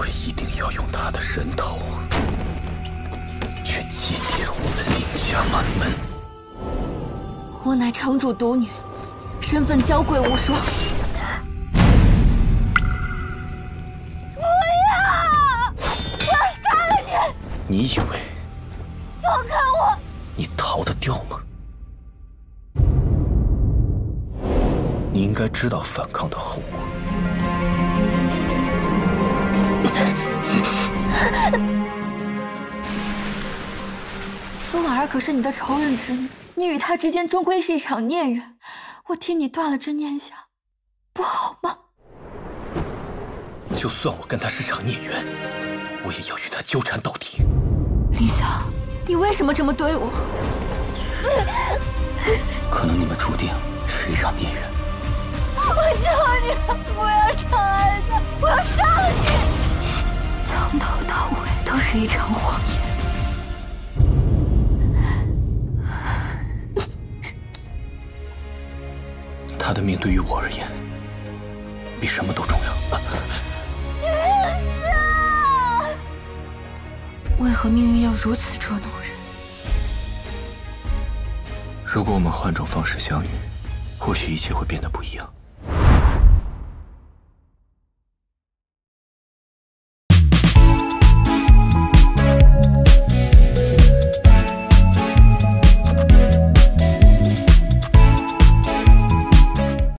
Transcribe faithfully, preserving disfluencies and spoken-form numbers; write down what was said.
我一定要用他的人头去祭奠我们林家满门。 我乃城主独女，身份娇贵无双。不要！我要杀了你！ 你以为放开我！ 你逃得掉吗？你应该知道反抗的后果。 苏婉儿可是你的仇人之女，你与她之间终归是一场孽缘。我替你断了这念想，不好吗？ 就算我跟她是场孽缘，我也要与她纠缠到底。 林晓，你为什么这么对我？ 可能你们注定是一场孽缘。 我求你不要伤害他，我要杀了你！从头到尾都是一场谎言。 他的命对于我而言，比什么都重要。 为何命运要如此捉弄人？ 如果我们换种方式相遇，或许一切会变得不一样。